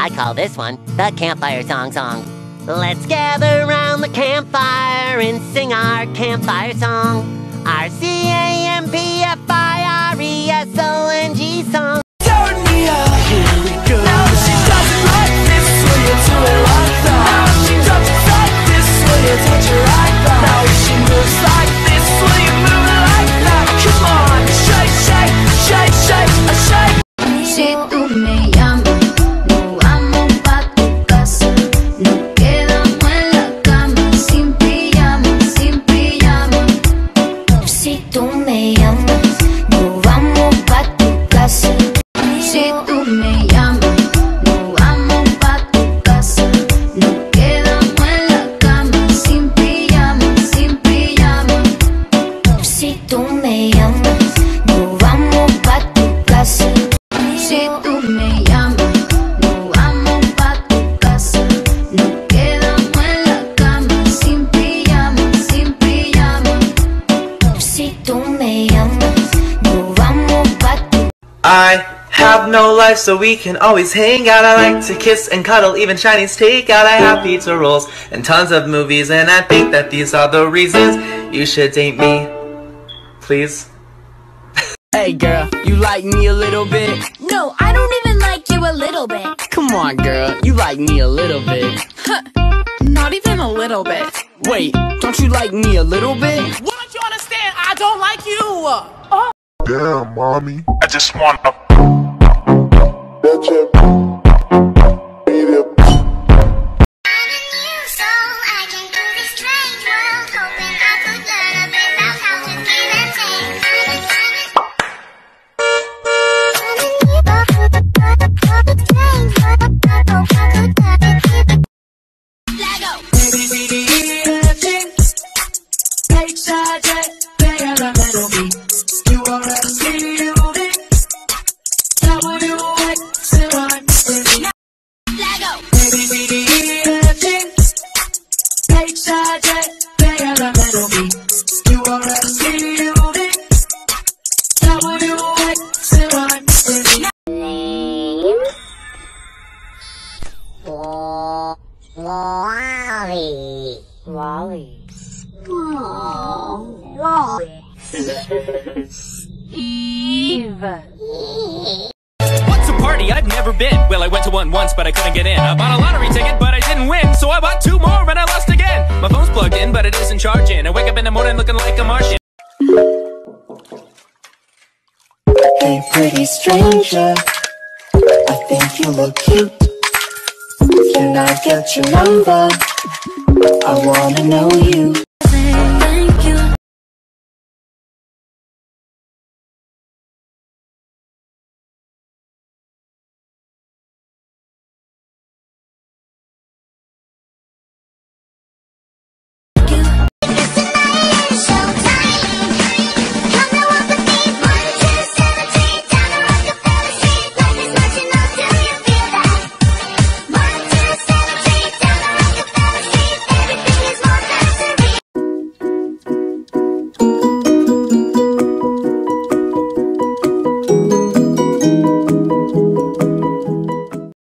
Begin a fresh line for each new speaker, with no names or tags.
I call this one the Campfire Song. Let's gather round the campfire and sing our campfire song. Our CAMPFIRESONG song.
Turn me up. Here we go. Now she doesn't like this when you do it like that. Now she doesn't like this when you touch her like that. Now she moves like this when you move it like that. Come on, shake, shake, shake, shake, shake.
Si tú me llamas, nos vamos pa' tu casa. Nos quedamos en la cama, sin pijama, sin pijama. Si tú me llamas, nos vamos pa' tu casa. Si tú me llamas, nos vamos pa' tu casa. Nos quedamos en la cama, sin pijama, sin pijama. Si tú me llamas, nos vamos pa' tu casa. Si tú me llamas, nos vamos pa' tu casa. Nos quedamos en la cama, sin pijama, sin pijama. Si tú me llamas, nos vamos pa' tu
I have no life, so we can always hang out. I like to kiss and cuddle, even Chinese takeout. I have pizza rolls and tons of movies, and I think that these are the reasons you should date me. Please.
Hey girl, you like me a little bit?
No, I don't even like you a little bit.
Come on girl, you like me a little bit.
Not even a little bit.
Wait, don't you like me a little bit?
Why don't you understand? I don't like you.
Damn, mommy.
I just wanna
Wally. Eve.
What's a party I've never been? Well, I went to one once, but I couldn't get in. I bought a lottery ticket, but I didn't win. So I bought two more, and I lost again. My phone's plugged in, but it isn't charging. I wake up in the morning looking like a Martian.
Hey, pretty stranger, I think you look cute. Can I get your number? I wanna know you.